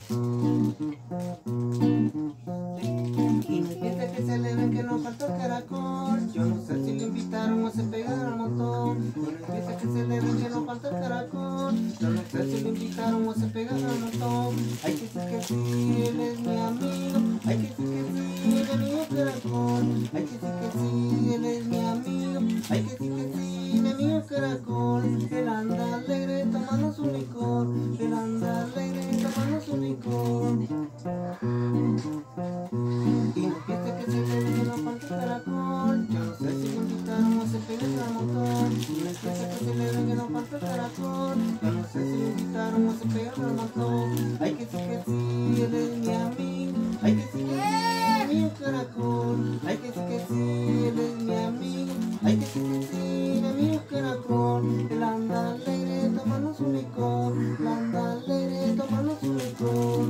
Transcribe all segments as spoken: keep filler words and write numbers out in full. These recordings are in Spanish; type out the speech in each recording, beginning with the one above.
Y no fiesta que celebren que no falta el caracol. Yo no sé si le invitaron o se pegaron un montón. Y no fiesta que celebren que no falta el caracol. Yo no sé si le invitaron o se pegaron un montón. Hay que decir que sí, él es mi amigo. Hay que decir que sí, mi amigo caracol. Hay que decir que sí, él es mi amigo. Hay que decir que sí, mi amigo caracol. Él anda alegre tomando su licor. Él anda alegre tomando su licor. Y no fiesta que se debe que no falta el caracol. Yo no sé si le invitaron o se pegaron un montón. Y no fiesta que se debe que no falta el caracol. Yo no sé si le invitaron o se pegaron un montón. Hay que decir que sí, él es mi amigo. Hay que decir que sí, mi amigo caracol. Hay que decir que sí, él es mi amigo. Hay que decir que sí, mi amigo caracol. Él anda alegre tomando su licor. Él anda alegre tomando su licor.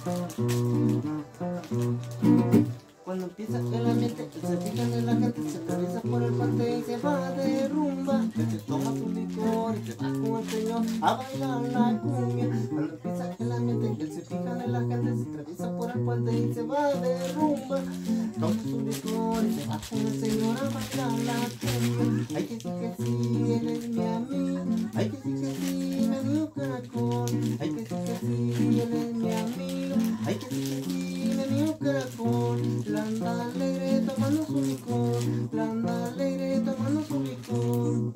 Cuando empieza el ambiente, él se fija en la gente, se atraviesa por el puente y se va de rumba. Él se toma su licor y se va con el señor a bailar la cumbia. Cuando empieza el ambiente, él se fija en la gente, se atraviesa por el puente y se va de rumba. Toma su licor y se va con el señor a bailar la cumbia. Hay que decir que sí, él es mi amigo. Hay que decir que sí, mi amigo caracol. Hay que decir que sí, él es mi amigo. Hay que decir que sí, mi amigo caracol. Él anda alegre tomando su licor. Él anda alegre tomando su licor.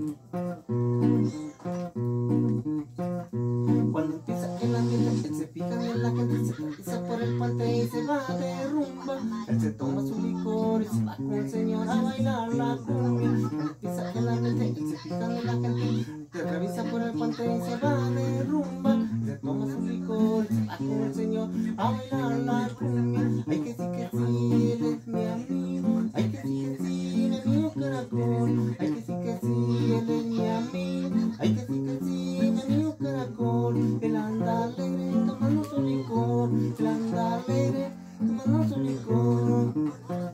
Cuando empieza el ambiente, él se fija en la gente, se atraviesa por el puente y se va de rumba. Él se toma su licor y se va con el señor a bailar la cumbia. Cuando empieza el ambiente, él se fija en la gente, se atraviesa por el puente y se va de rumba. Se toma su licor y se va con el señor a bailar la cumbia. Hay que decir que sí, él es mi amigo. Hay que decir que sí, mi amigo caracol. Hay que decir que sí, él es mi amigo. Hay que decir que sí, mi amigo caracol. Él anda alegre tomando su licor. Él anda alegre tomando su licor.